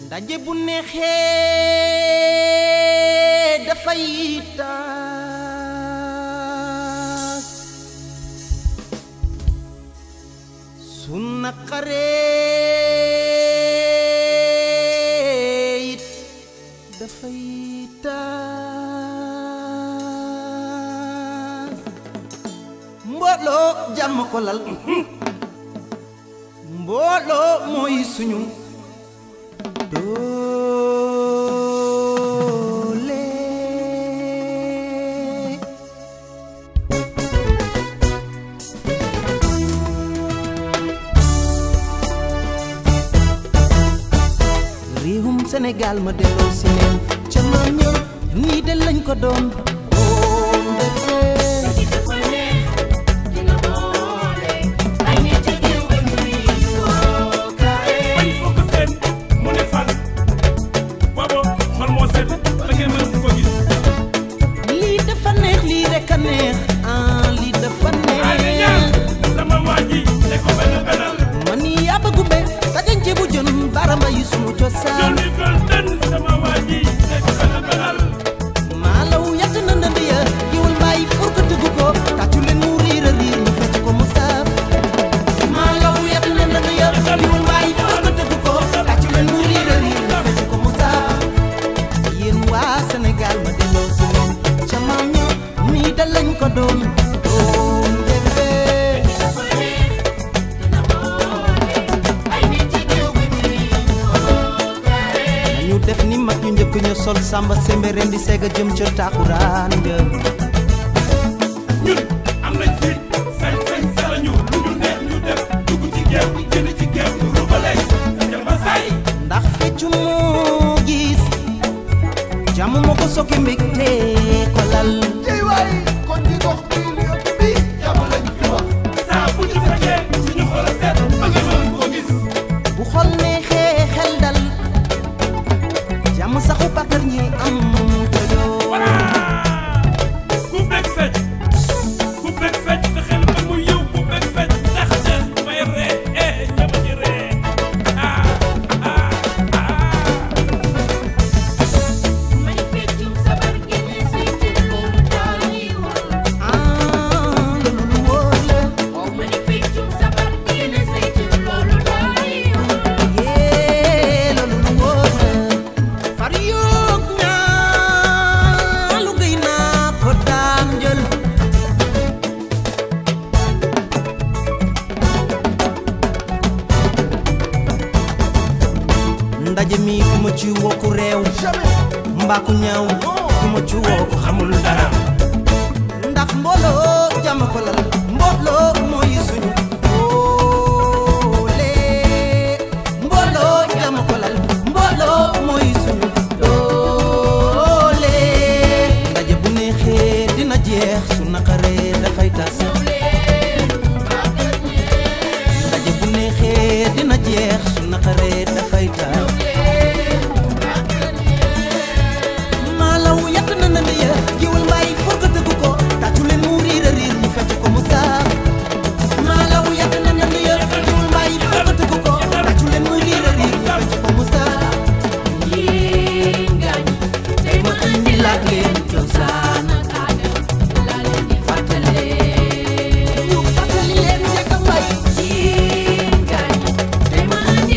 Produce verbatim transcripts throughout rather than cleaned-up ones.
ndaje bu neexee dafay taas su naqaree it dafay taas mbooloo jàmm ko lal mbooloo mooy suñu doole réewum Sénégal ma delloo si neen ca maam ña nii de lañ ko doon doon defee sol samba sembe ren di sega jëm ca taxuraan ja ñun am nañ fi sañ sañ salañu lu ñu neex ñu def dugg ci géew jënd ci géew ñu rubalay jël ba say ndax feccu moo gis jàmm moo ko sokki mbégte ko lal tey waay kon di dox bi yëpp bi jàmm lañ fi wax saa bu ñu fekkee suñu xol seet ba nga mën koo gis bu xol neexee xel dal jàmm saxu pàkkar ñi am ku bëgg fecc ku bëgg fecc sa xel ba mu yow ku bëgg fecc tax na may ree eh ñama ci ree ah ah ah may feccum sabar génne say cër loolu daal di wóor ah loolu wóor la may feccum sabar génne say cër loolu daal di wóor yee loolu wóor la far yoog ñaa lu gëy naa ko daan jël ndaje mi ku ma ci wokku réew mbaa ku ñaaw ku ma ci wokku xamul dara ndax mbooloo jàmm ko lal mbooloo mooy suñu doole mbooloo jàmm ko lal mbooloo mooy suñu doole ndaje bu neexee dina jeex su naqaree dafay tas ndaje bu neexee dina jeex su naqaree dafay tas maalaw yàq na na ya jiwal mbaay for ko tëgg ko tàccu leen mu riir a riir ñu fecc ko mu saaf maalaw yàq na na ya jiwal mbaay for ko tëgg ko tàccu leen mu riir a riir ñu fecc ko mu saaf yéen gaañ tey ma andi laat leen cosaan ak aada laa leen di fàttale ñu fàttali leen njëkk a mbay yéen gaañ tey ma andi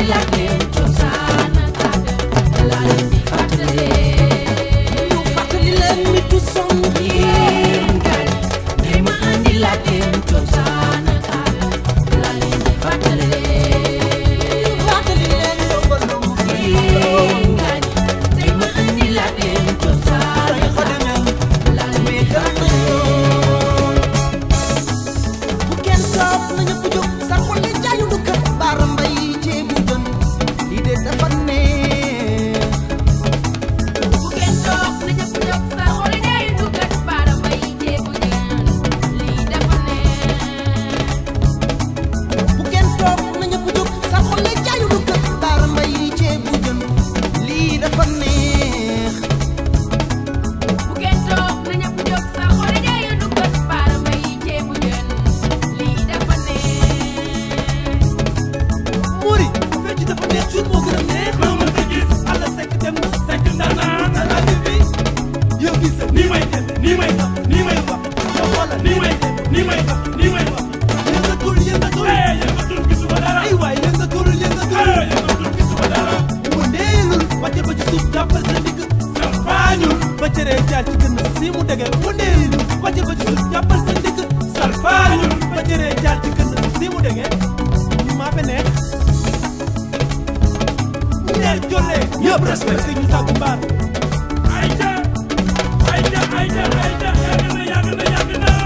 jolle ñëpp respect ñu tàggu mbaar ayca ayca ayca ayca yàgg na yàgg na yàgg na